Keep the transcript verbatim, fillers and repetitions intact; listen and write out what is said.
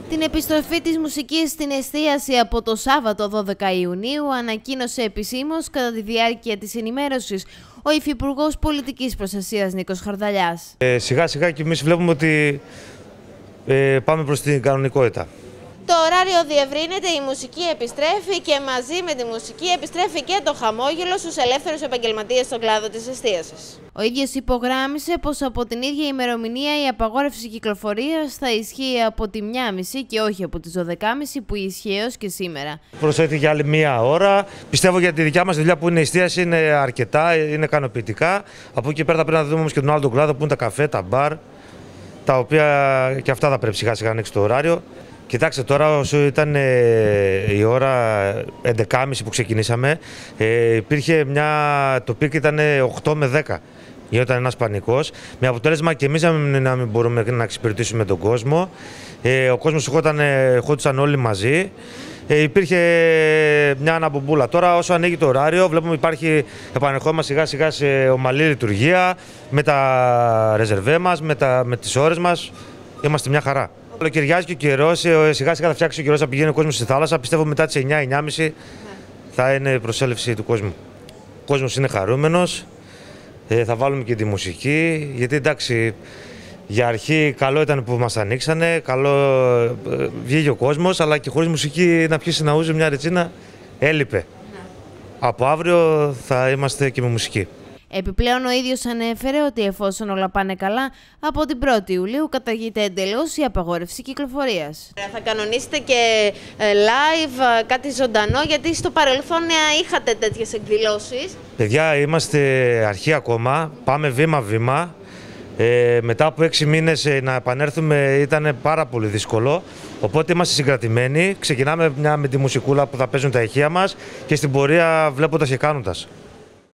Την επιστροφή της μουσικής στην εστίαση από το Σάββατο δώδεκα Ιουνίου ανακοίνωσε επισήμως κατά τη διάρκεια της ενημέρωσης ο Υφυπουργός Πολιτικής Προστασίας Νίκος Χαρδαλιάς. Ε, σιγά σιγά και εμείς βλέπουμε ότι ε, πάμε προς την κανονικότητα. Το ωράριο διευρύνεται, η μουσική επιστρέφει και μαζί με τη μουσική επιστρέφει και το χαμόγελο στους ελεύθερους επαγγελματίες στον κλάδο της εστίασης. Ο ίδιος υπογράμμισε πως από την ίδια ημερομηνία η απαγόρευση κυκλοφορίας θα ισχύει από τη μία και μισή και όχι από τις δώδεκα και μισή που ισχύει έως και σήμερα. Προσέχετε για άλλη μία ώρα. Πιστεύω για τη δικιά μας δουλειά που είναι η εστίαση είναι αρκετά, είναι ικανοποιητικά. Από εκεί πέρα θα πρέπει να δούμε όμως και τον άλλο τον κλάδο που είναι τα καφέ, τα μπαρ, τα οποία και αυτά θα πρέπει σιγά σιγά να ανοίξει το ωράριο. Κοιτάξτε, τώρα όσο ήταν ε, η ώρα έντεκα και μισή που ξεκινήσαμε, ε, υπήρχε μια, το πικ ήταν οκτώ με δέκα. Γινόταν ένας πανικός, με αποτέλεσμα και εμείς να μην, να μην μπορούμε να εξυπηρετήσουμε τον κόσμο. Ε, ο κόσμος χώτισαν όλοι μαζί. Ε, υπήρχε μια αναμπομπούλα. Τώρα όσο ανοίγει το ωράριο, βλέπουμε υπάρχει επανερχόμαστε σιγά σιγά σε ομαλή λειτουργία, με τα ρεζερβέ μας, με, τα, με τις ώρες μας. Είμαστε μια χαρά. Καλοκαιριάζει και ο καιρός, σιγά σιγά θα φτιάξει ο καιρός, θα πηγαίνει ο κόσμος στη θάλασσα. Πιστεύω μετά τις εννιά εννιά και μισή θα είναι η προσέλευση του κόσμου. Ο κόσμος είναι χαρούμενος, ε, θα βάλουμε και τη μουσική, γιατί εντάξει, για αρχή καλό ήταν που μας ανοίξανε, καλό ε, βγήκε ο κόσμος, αλλά και χωρίς μουσική να πιέσει να ούζει μια ρετσίνα έλειπε. Ναι. Από αύριο θα είμαστε και με μουσική. Επιπλέον, ο ίδιος ανέφερε ότι εφόσον όλα πάνε καλά, από την πρώτη Ιουλίου καταργείται εντελώς η απαγόρευση κυκλοφορίας. Θα κανονίσετε και live, κάτι ζωντανό, γιατί στο παρελθόν είχατε τέτοιες εκδηλώσεις. Παιδιά, είμαστε αρχή ακόμα, πάμε βήμα-βήμα. Ε, μετά από έξι μήνες ε, να επανέλθουμε ήταν πάρα πολύ δύσκολο, οπότε είμαστε συγκρατημένοι. Ξεκινάμε μια με τη μουσικούλα που θα παίζουν τα ηχεία μας και στην πορεία βλέποντας και κάνοντας.